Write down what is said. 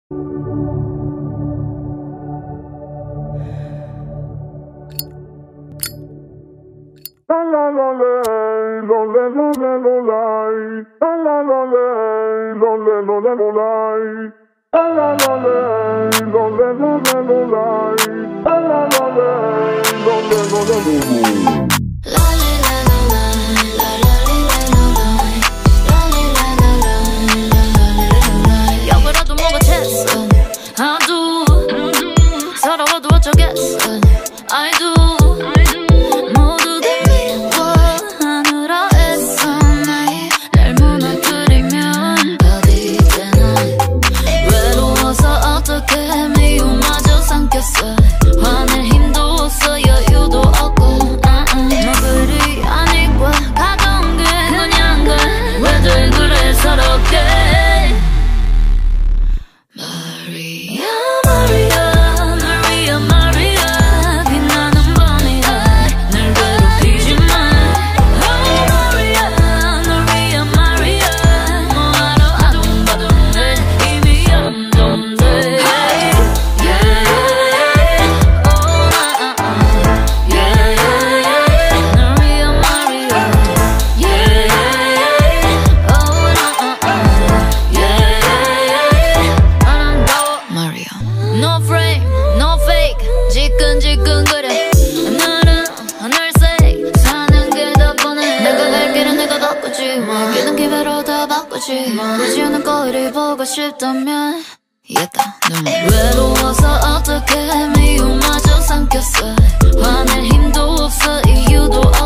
역으로도 뭐가 됐어. I do. 서러워도 어쩌겠어. I do. 모두 다 미워하느라 애써. 날 무너뜨리면 어디 되나. 외로워서 어떻게 미움마저 삼켰어. 화낼 힘도 없어 여유도 없고. 뭐 그리 아니고 가던 게 그냥 가. 왜들 그래 서럽게. Maria, Maria, Maria, Maria. 빛나는 밤이야 날 괴롭히지 마. Oh Maria, Maria, Maria. 뭐하러 아둥바둥해 이미 연동돼. Hey, yeah, yeah, oh yeah, yeah, Maria, Maria, yeah, oh yeah, Maria. No frame, no fake. 지끈지끈거려. 하늘 색 사는 게 더 뻔해. 내가 갈 길은 내가 바꾸지 뭐. 기는 기회로 다 바꾸지 뭐. 하지 않은 거리 보고 싶다면 이겼다 눈물. 외로워서 어떻게 미움마저 삼켰어. 화낼 힘도 없어 이유도